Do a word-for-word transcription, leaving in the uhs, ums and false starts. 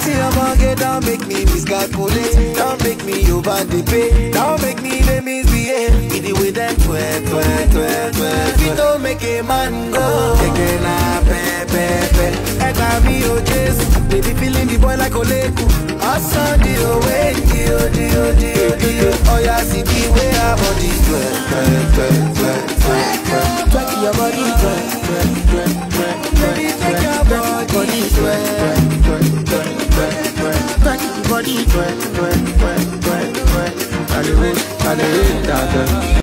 See I'm gonna get down, make me miscalculate. Don't make me over the pay. Don't make me the misbehave. With the way that twerk, twerk, twerk, twerk. If you don't make a man go, again I pay, pay, pay. I got me oh Jesus. Baby feeling the boy like Oleku. I saw the away, the oh, the oh, the oh, the oh. Oh yeah, see the way I body twerk, twerk, twerk, twerk, twerk, twerk. Twerk your body, twerk, twerk, twerk, twerk. Baby take your body, twerk, twerk, twerk, twerk, twerk. Twerk your body, twerk, twerk, twerk, twerk, twerk. I do it, I do it, I do it.